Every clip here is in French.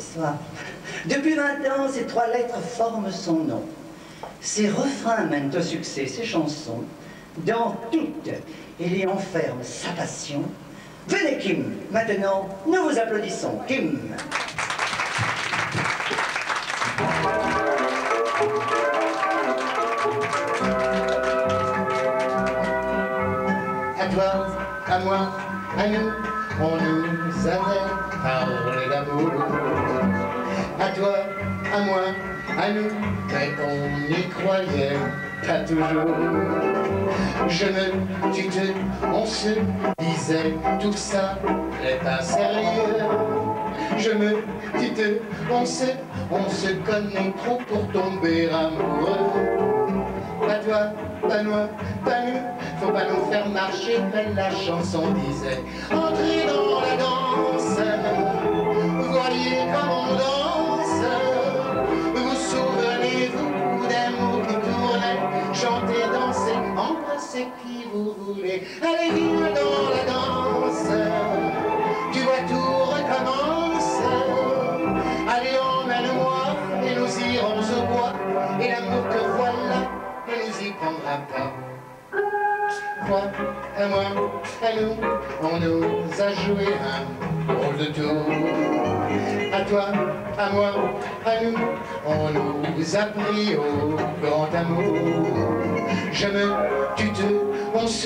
ce soir. Depuis 20 ans, ces 3 lettres forment son nom. Ses refrains mènent au succès, ses chansons. Dans toutes, il y enferme sa passion. Venez Kim, maintenant, nous vous applaudissons. Kim. À toi, à moi, à nous, on nous avait parlé d'amour. À toi, à moi, à nous, mais on n'y croyait pas toujours. Je me, tu te, on se disait, tout ça n'est pas sérieux. Je me, tu te, on se connaît trop pour tomber amoureux. Pas toi, pas moi, pas nous, faut pas nous faire marcher, mais la chanson disait, entrez dans la danse, voyez comme on danse, vous souvenez-vous des mots qui tournaient, chantez, dansez, embrassez qui vous voulez, allez viens dans la danse, tu vois tout recommence, allez emmène-moi et nous irons au bois, et l'amour que voilà ne nous y prendra pas. Toi, à moi, à nous, on nous a joué un drôle de tour. À toi, à moi, à nous, on nous a pris au grand amour. Je me, tu te, on se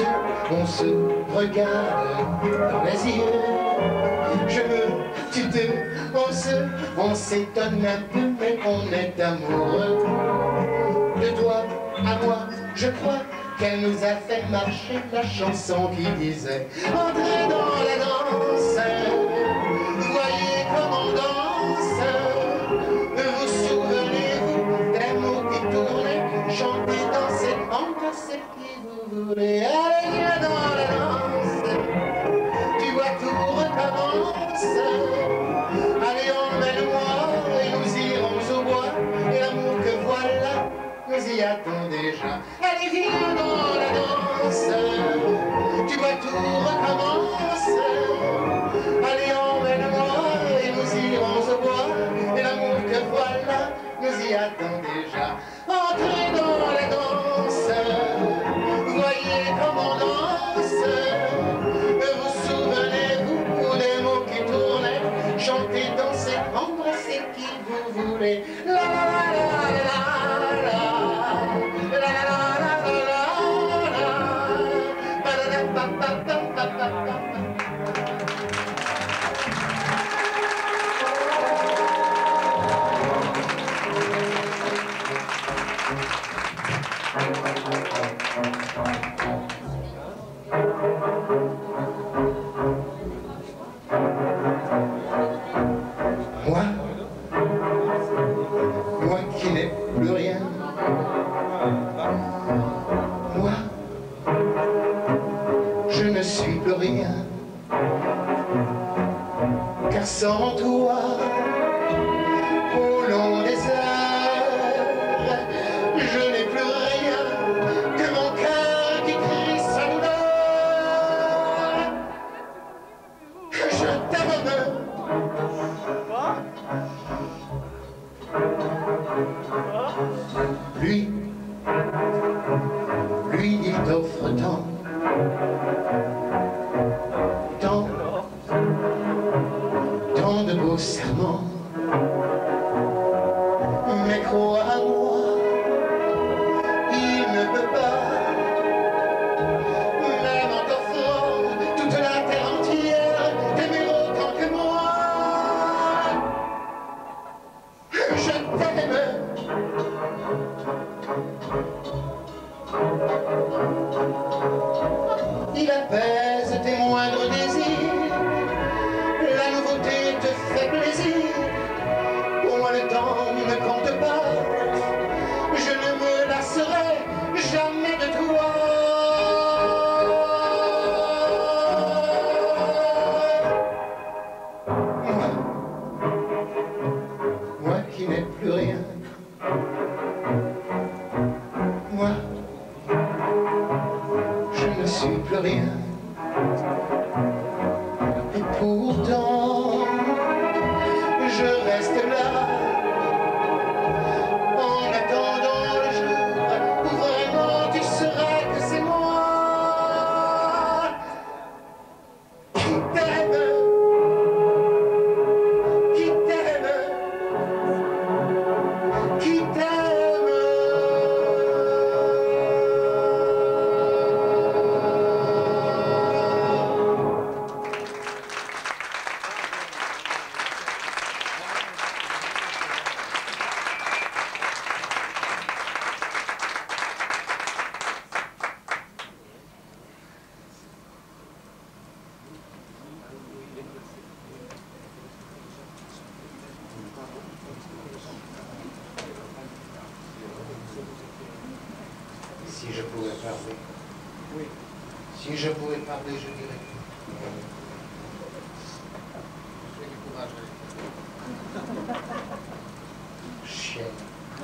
regarde dans les yeux. Je me, tu te, on s'étonne un peu, mais on est amoureux. De toi à moi, je crois qu'elle nous a fait marcher la chanson qui disait entrez dans la danse, voyez comme on danse, vous souvenez-vous des mots qui tournaient, chantez, dansez, embrassez qui vous voulez, allez viens dans la danse, tu vois tout recommence, allez emmène-moi et nous irons au bois, et l'amour que voilà nous y attend déjà. Allez viens dans la danse, tu vois tout recommence, allez emmène-moi et nous irons au bois, et l'amour que voilà nous y attend déjà. Entrez dans la danse, voyez comme on danse, vous souvenez-vous des mots qui tournaient, chantez, dansez, embrassez qui vous voulez. La la la la la la. Moi qui n'ai plus rien, moi, je ne suis plus rien, car sans toi, au long des heures, je n'ai plus rien que mon cœur qui crie sa douleur. Je t'aime. Lui, il t'offre tant de beaux serments, mais crois-moi, il ne peut pas, même en t'offrant toute la terre entière, t'aimer autant que moi. Je t'aime. Il apaise tes moindres désirs, la nouveauté te fait plaisir. Pour moi le temps ne compte pas, je ne me lasserai jamais de toi. Moi qui n'ai plus rien, moi, je ne suis plus rien. Et pourtant, je reste Oui. Si je pouvais parler, je dirais. J'ai du courage. Chienne.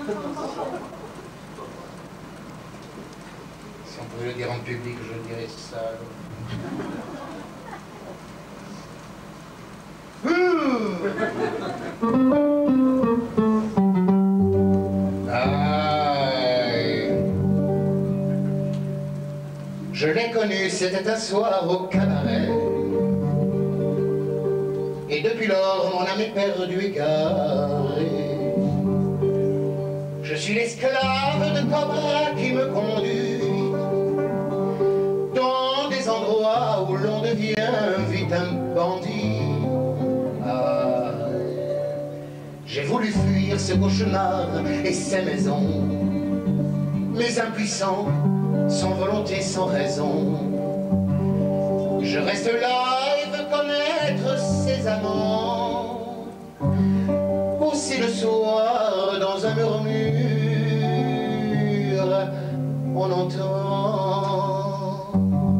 Si on pouvait le dire en public, je dirais ça. Je l'ai connu, c'était un soir au cabaret. Et depuis lors, mon âme est perdue, égarée. Je suis l'esclave de Cobra qui me conduit dans des endroits où l'on devient vite un bandit. Ah, j'ai voulu fuir ce cauchemar et ces maisons, mais impuissant, sans volonté, sans raison. Je reste là et veux connaître ses amants. Aussi le soir, dans un murmure, on entend: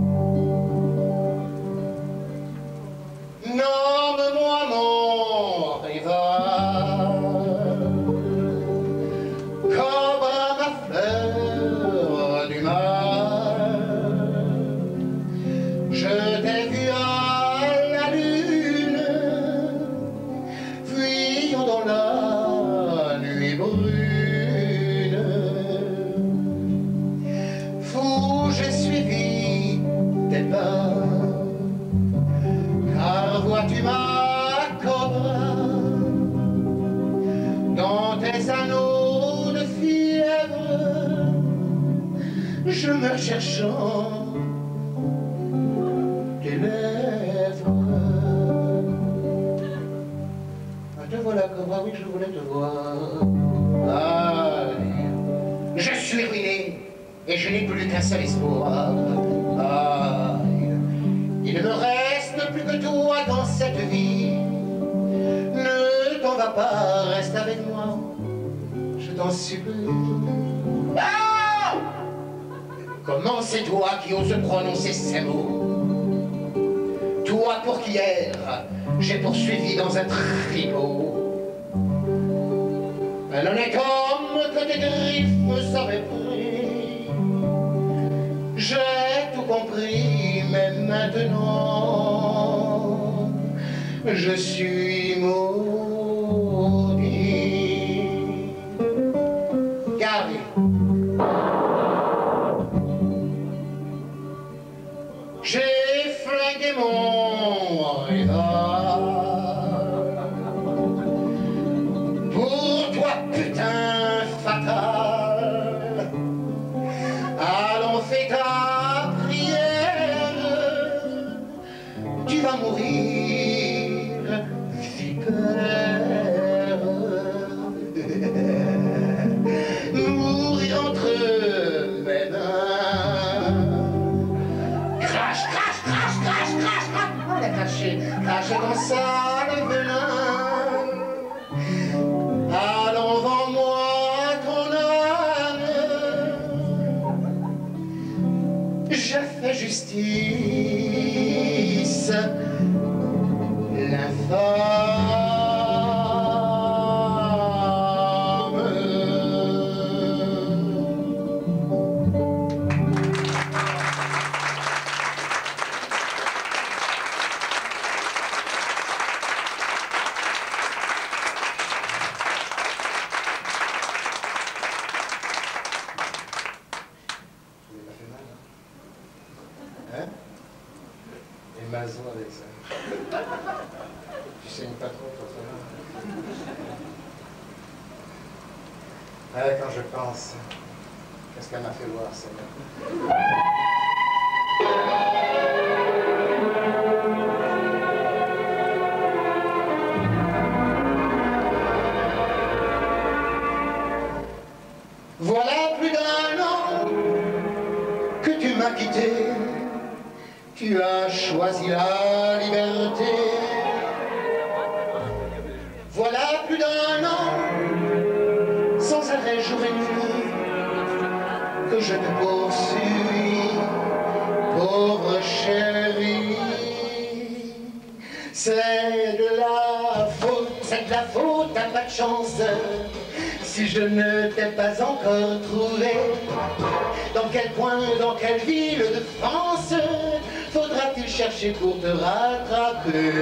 nomme-moi mon rival, Cobra, ma fleur du mal. Je t'ai vu à la lune, fuyant dans la nuit brune. Fou, j'ai suivi tes pas, car vois-tu ma Cobra, dans tes anneaux de fièvre, je meurs cherchant tes lèvres. Ah, te voilà, Cobra, oui, je voulais te voir. Ah, je suis ruiné et je n'ai plus qu'un seul espoir. Ah, il ne me reste plus que toi dans cette vie. Ne t'en va pas, reste avec moi, je t'en supplie. Ah! Comment c'est toi qui oses prononcer ces mots? Toi pour qui hier j'ai poursuivi dans un tripot un honnête homme que tes griffes auraient pris. J'ai tout compris, mais maintenant je suis maudit. Gardez. J'ai flingué mon rival. Pour toi, putain fatal, allons fais ta prière. Tu vas mourir, vipère. Mourir entre mes mains. Crache, crache, crache, crache, crache, crache. On l'a craché, craché dans ça le venin. Allons, vends-moi ton âme. Je fais justice, l'infâme. Hein? Et Mazon avec ça. Tu saignes pas trop pour ça? Quand je pense, qu'est-ce qu'elle m'a fait voir, celle-là? Voilà plus d'un an que tu m'as quitté. Tu as choisi la liberté. Voilà plus d'un an, sans arrêt jour et nuit, que je te poursuis. C'est de la faute, t'as pas de chance. Si je ne t'ai pas encore trouvé, dans quel coin, dans quelle ville de France faudra-t-il chercher pour te rattraper?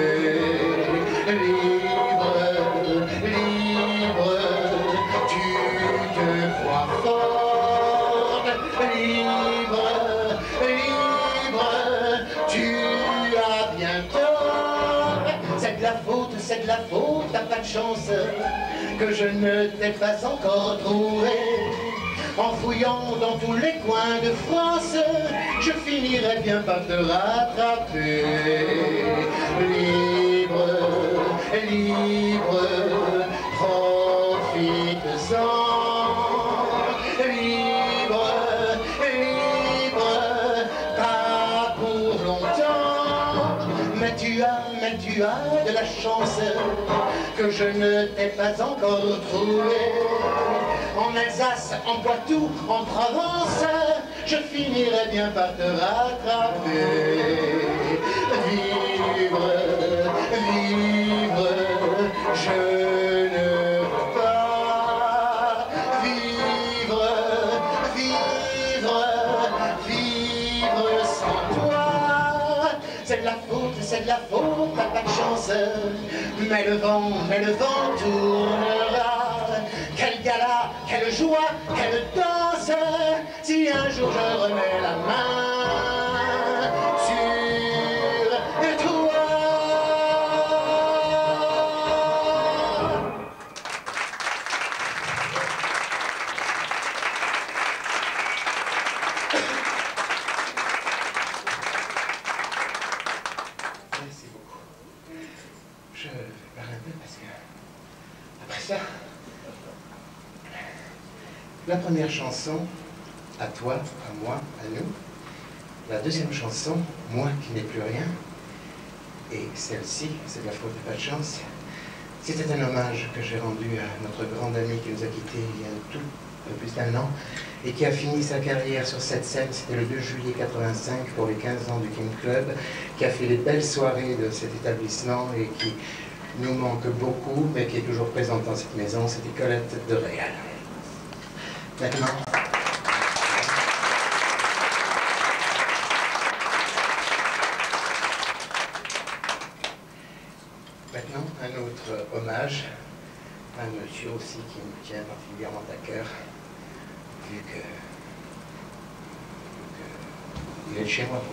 Libre, libre, tu te crois forte. Libre, libre, tu as bien tort. C'est de la faute, t'as pas de chance que je ne t'ai pas encore trouvé. En fouillant dans tous les coins de France, je finirai bien par te rattraper. Libre, libre, profite-en. Libre, libre, pas pour longtemps. Mais tu as de la chance que je ne t'ai pas encore trouvé. En Alsace, en Poitou, en Provence, je finirai bien par te rattraper. Vivre, vivre, je ne veux pas. Vivre, vivre, vivre sans toi. C'est de la faute, t'as pas de chance. Mais le vent tournera. Quel gala, quelle joie, quelle danse, si un jour je remets la main sur toi. Merci beaucoup. Je parle un peu parce que après ça, la première chanson, à toi, à moi, à nous. La deuxième chanson, moi qui n'ai plus rien. Et celle-ci, c'est de la faute, pas de chance. C'était un hommage que j'ai rendu à notre grande amie qui nous a quittés il y a un peu plus d'1 an et qui a fini sa carrière sur cette scène. C'était le 2 juillet 85 pour les 15 ans du King Club, qui a fait les belles soirées de cet établissement et qui nous manque beaucoup, mais qui est toujours présente dans cette maison. C'était Colette de Réal. Maintenant, un autre hommage à un monsieur aussi qui me tient particulièrement à cœur, vu que il est de chez moi.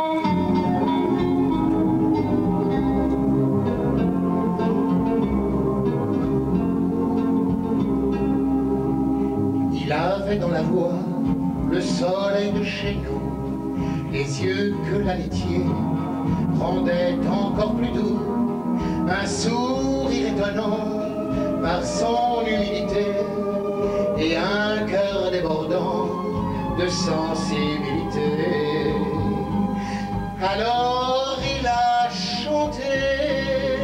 Il avait dans la voix le soleil de chez nous, les yeux que la laitier rendait encore plus doux, un sourire étonnant par son humilité et un cœur débordant de sensibilité. Alors il a chanté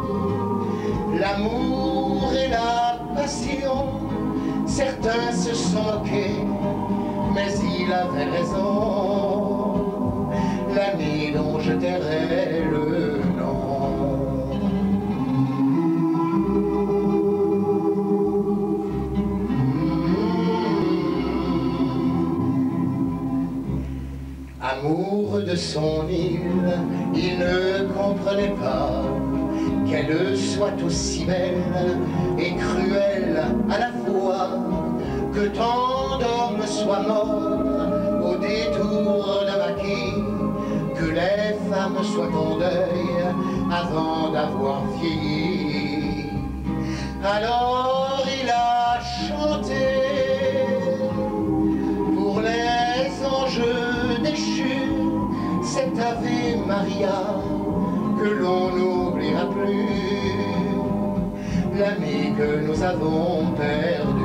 l'amour et la passion. Certains se sont moqués, mais il avait raison, l'ami dont je tairai le nom. Amoureux de son île, il ne comprenait pas qu'elle soit aussi belle et cruelle à la fois, que tant d'hommes soient morts au détour d'un maquis, que les femmes soient en deuil avant d'avoir vieilli. Alors il a chanté pour les anges déchus cet Ave Maria que l'on n'oubliera plus, l'ami que nous avons perdu.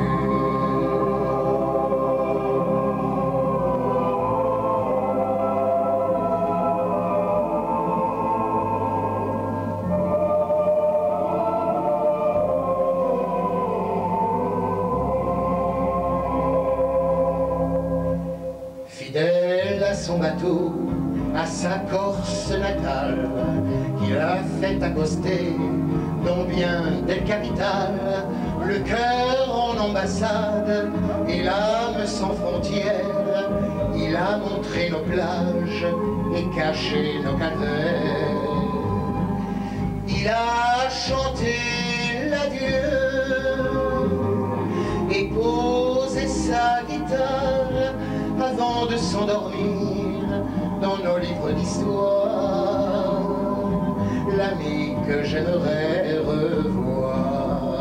Fidèle à son bateau, à sa Corse natale, qu'il a fait accoster dans bien des capitales, le cœur en ambassade et l'âme sans frontières. Il a montré nos plages et caché nos calvaires. Il a chanté l'adieu et posé sa guitare avant de s'endormir dans nos livres d'histoire, l'ami que j'aimerais revoir.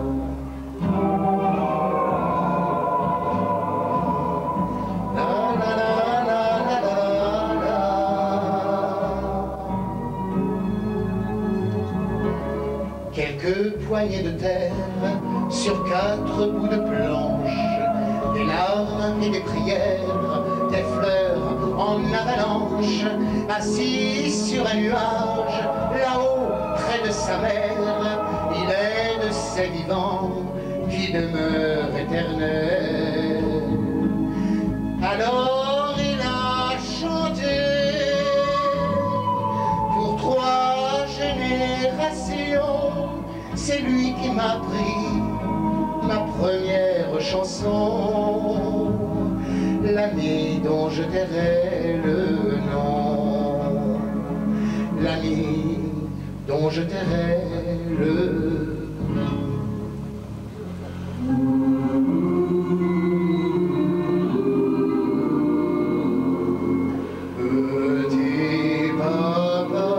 Quelques poignées de terre sur 4 bouts de planche, des larmes et des prières, des fleurs en avalanche, assis sur un nuage, là-haut, près de sa mère, il est de ces vivants qui demeurent éternels. Alors il a chanté pour 3 générations, c'est lui qui m'a pris ma première chanson, l'ami dont je tairai le nom, l'ami dont je tairai le nom. Petit papa,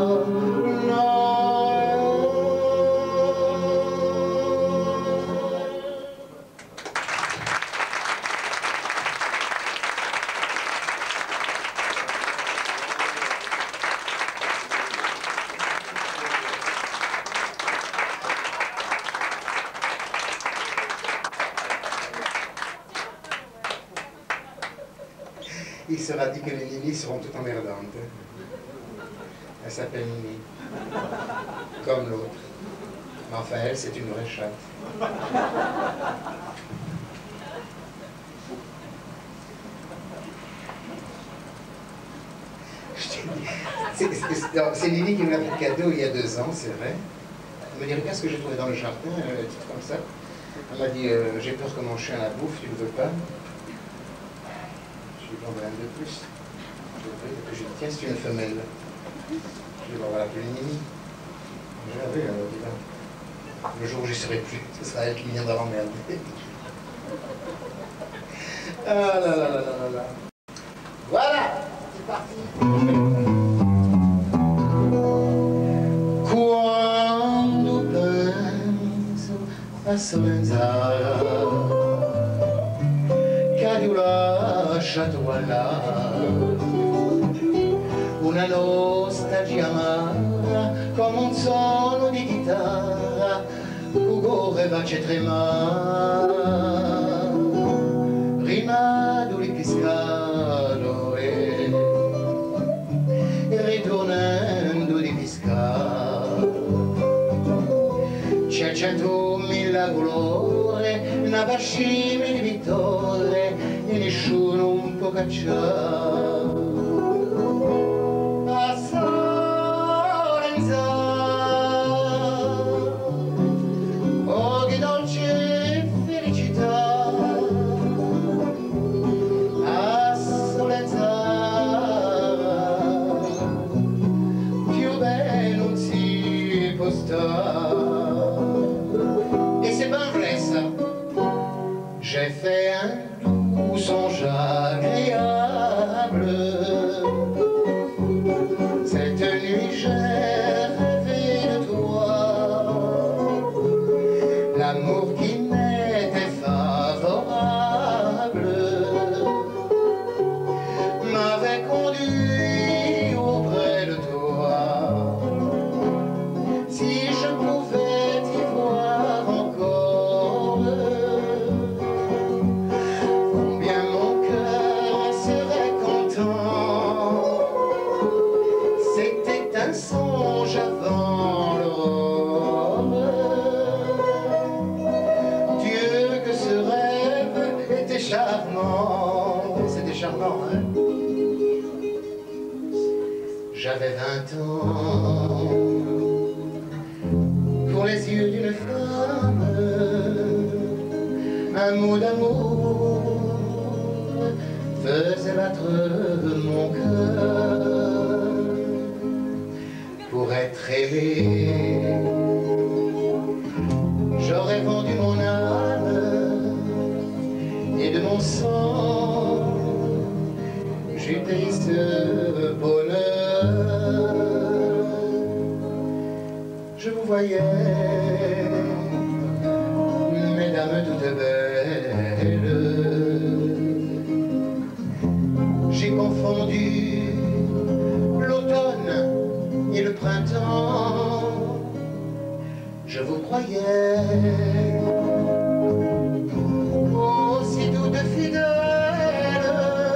il sera dit que les Nini seront toutes emmerdantes. Elle s'appelle Nini, comme l'autre. Mais enfin, elle, c'est une vraie chatte. C'est Nini qui me l'a fait cadeau il y a 2 ans, c'est vrai. Elle me dit, regarde ce que j'ai trouvé dans le jardin, un titre comme ça. Elle m'a dit, j'ai peur que mon chien la bouffe, tu ne veux pas? Je lui ai dit, bon, un de plus. Je lui ai dit, tiens, c'est une femelle. Je lui ai dit, bon, on va l'appeler Nini. Je l'avais, alors, dis là. Le jour où j'y serai plus, ce sera elle qui viendra m'emmerder. Ah là là là là là là. Voilà, c'est parti. Quando penso a Solenzara, che Dio l'ha lasciato là, una nostalgia amara come un suono di chitarra, cuore bacia tremare, rimado ripiscato e ritornando di piscare. C'è 100.000 colore, una pascina di vittorie e nessuno un po' cacciare. A Solenza, oh che dolce felicità. A Solenza, più bello non si può stare. J'ai fait un doux songe agréable j'avais 20 ans. Pour les yeux d'une femme, un mot d'amour faisait battre mon cœur. Pour être aimé, j'aurais vendu mon âme et de mon sang, j'eus payé ce bonheur. Je vous voyais, mesdames toutes belles, j'ai confondu l'automne et le printemps. Je vous croyais aussi toute fidèle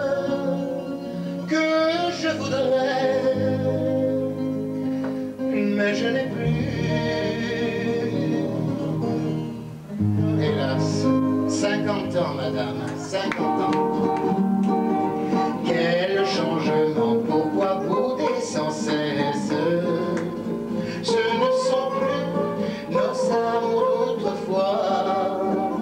que je voudrais, mais je n'ai plus, hélas, 50 ans, madame, 50 ans. Quel changement, pourquoi bouder sans cesse? Ce ne sont plus nos amours d'autrefois.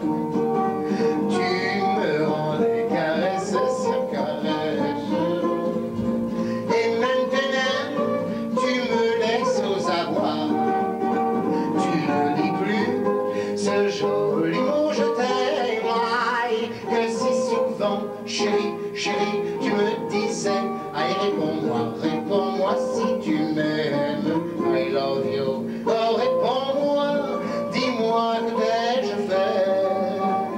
Tu me rendais caresse sur caresse, et maintenant tu me laisses aux abois. Tu ne dis plus ce joli mot je t'aime, que si souvent, chérie, chérie, tu me disais, aïe, réponds-moi si tu m'aimes, I love you. Oh, réponds-moi, dis-moi que t'ai-je fait.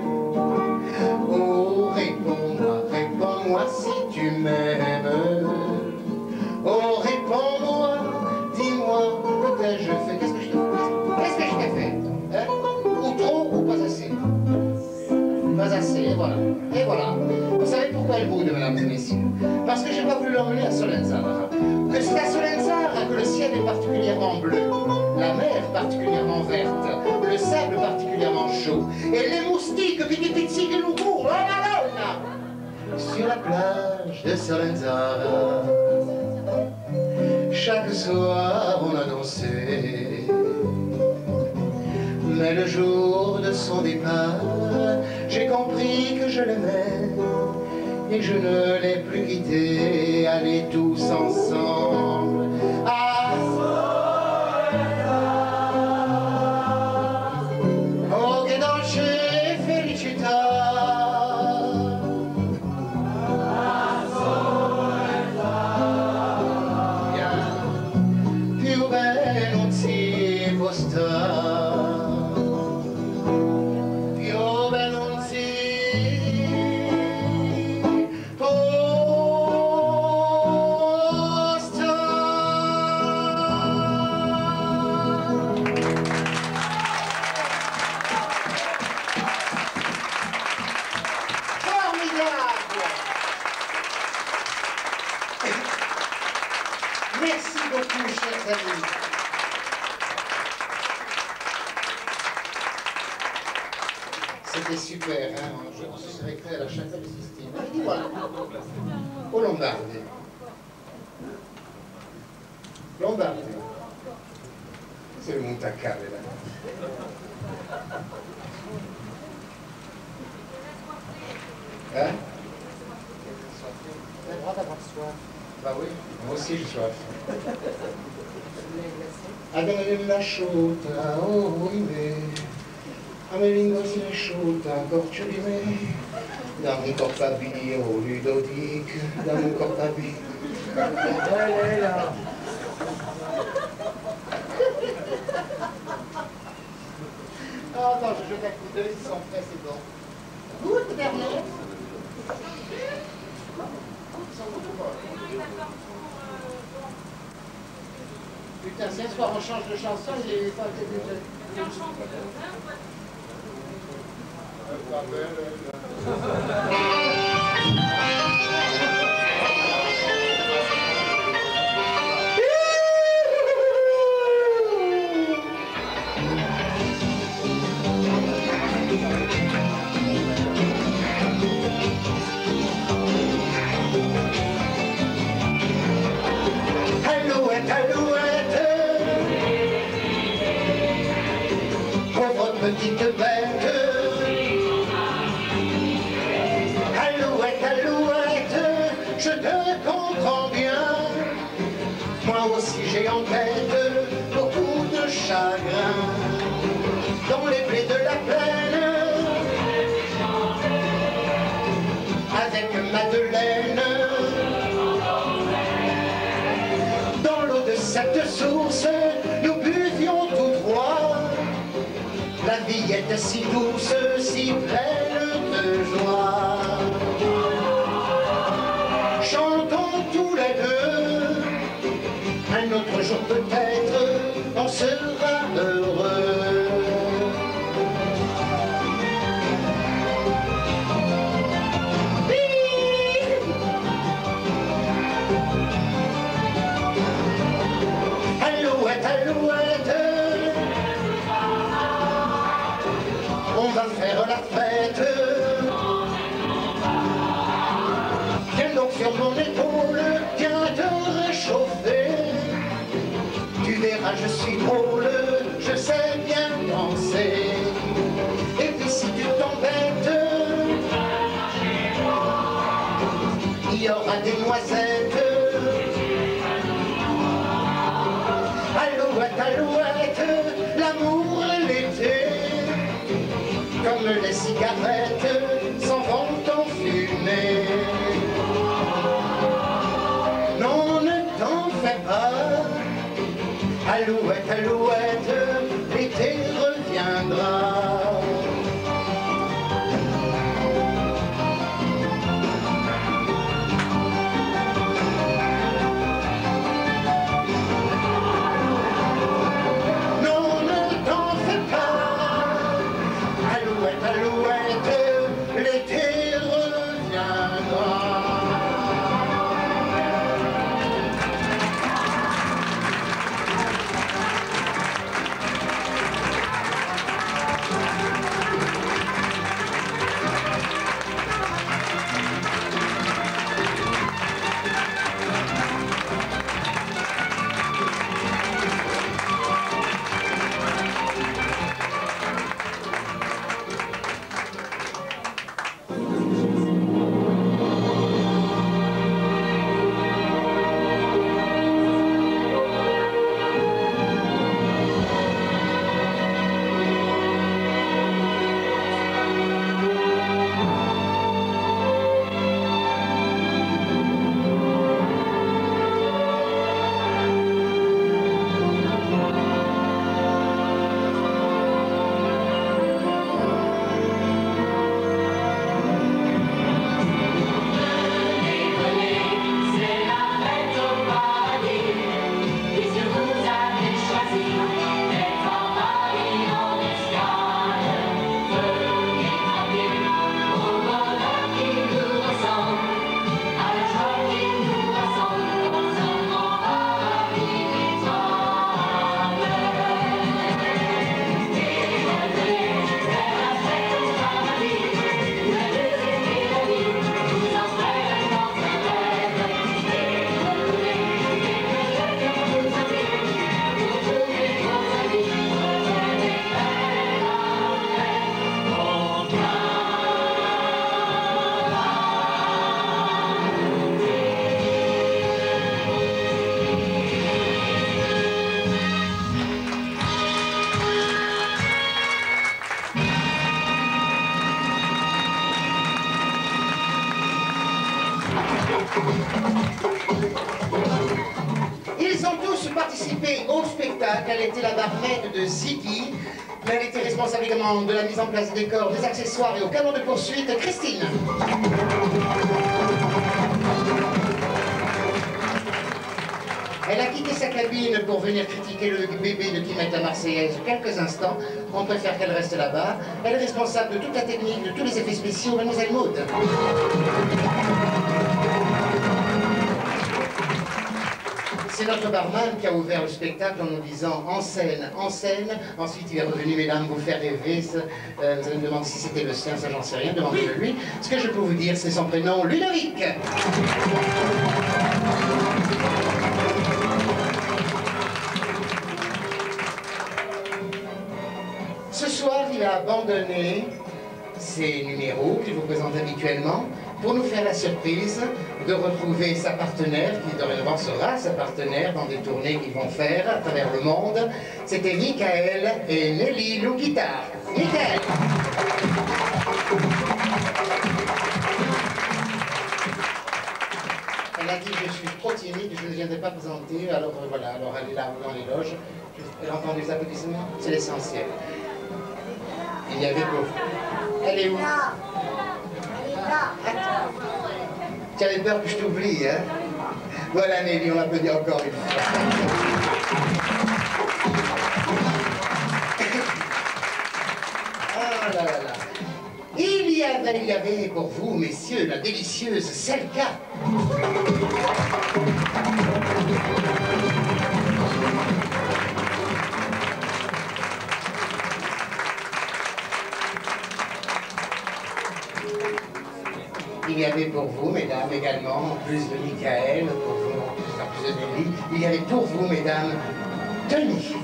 Oh, réponds-moi si tu m'aimes. Oh, réponds-moi, dis-moi que t'ai-je fait. Qu'est-ce que je t'ai fait? Qu'est-ce que je t'ai fait, hein? Ou trop ou pas assez? Pas assez, et voilà. Et voilà. Vous savez pourquoi elle boude, mesdames et messieurs? Parce que j'ai pas voulu l'emmener à Solenzara. Que c'est à Solenzara que le ciel est particulièrement bleu, la mer particulièrement verte, le sable particulièrement chaud, et les moustiques qui pizzicent nous courent, sur la plage de Solenzara. Chaque soir on a dansé, mais le jour de son départ, j'ai compris que je l'aimais et je ne l'ai plus quitté. Allez tous ensemble à Solenzara. Oh, che dolce felicità. A Solenzara. Più bene non si può stare. Merci beaucoup, chers amis. C'était super, hein? Je serais créé à la Chapelle Sistine. Et voilà, au Lombardie. Lombardie. C'est le Montacale, là. Hein? On a le droit d'avoir soif. Bah oui, moi aussi j'ai soif. Adele asciutta, oh oui, a me lingossi asciutta, corciolime, dammi un corpabio, Ludovic, dammi un corpabio. Elle est là. Ah non, je jette un coup d'œil, ils sont prêts, c'est bon. Goûte derrière. Putain, si un soir on change de chanson, il est pas Hey! petite bête. Alouette, alouette, je te comprends bien. Moi aussi j'ai en tête beaucoup de chagrin. Dans les blés de la plaine, avec Madeleine, dans l'eau de cette source, nous buvions tous trois. La vie était si douce, si pleine de joie. Chantons tous les deux, un autre jour peut-être, on sera heureux. Alouette, alouette, on va faire la fête. Viens donc sur mon épaule, viens te réchauffer. Tu verras, je suis drôle, je sais bien danser. Et puis si tu t'embêtes, il y aura des noisettes. Alouette, alouette, l'amour et l'été, comme les cigarettes, s'en vont en fumée. Non, ne t'en fais pas, alouette, alouette, l'été reviendra. Ils ont tous participé au spectacle. Elle était la barmaid de Ziggy, mais elle était responsable également de la mise en place des décors, des accessoires et au canon de poursuite, Christine. Elle a quitté sa cabine pour venir critiquer le bébé de qui met la Marseillaise quelques instants. On préfère qu'elle reste là-bas. Elle est responsable de toute la technique, de tous les effets spéciaux, Mademoiselle Maud. C'est notre barman qui a ouvert le spectacle en nous disant en scène, en scène. Ensuite, il est revenu, mesdames, vous faire rêver. Vous allez me demander si c'était le sien, ça j'en sais rien, demandez-le lui. Ce que je peux vous dire, c'est son prénom, Ludovic. Ce soir, il a abandonné ses numéros qu'il vous présente habituellement pour nous faire la surprise de retrouver sa partenaire, qui dorénavant sera sa partenaire dans des tournées qu'ils vont faire à travers le monde. C'était Michael et Nelly Lou Guitare. Michael! Elle a dit je suis trop timide, je ne viendrai pas présenter, alors voilà, alors elle est là dans les loges. Elle a entendu les applaudissements, c'est l'essentiel. Il y avait beau. Elle est où? Tu avais peur que je t'oublie, hein? Voilà Nelly, on l'applaudit encore une fois. Oh là là là. Il y avait pour vous, messieurs, la délicieuse Selka. Il y avait pour vous, mesdames, également, en plus de Michael, pour vous, en plus de Nelly, il y avait pour vous, mesdames, Tony.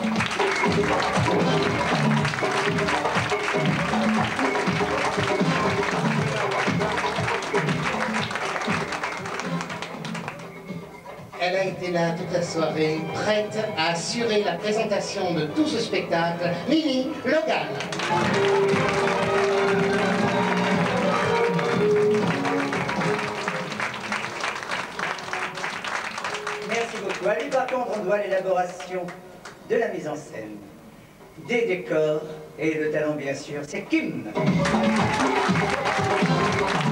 Elle a été là toute la soirée, prête à assurer la présentation de tout ce spectacle. Mimi Logan. Merci beaucoup. À lui, par contre, on doit l'élaboration de la mise en scène, des décors et le talent, bien sûr, c'est Kim.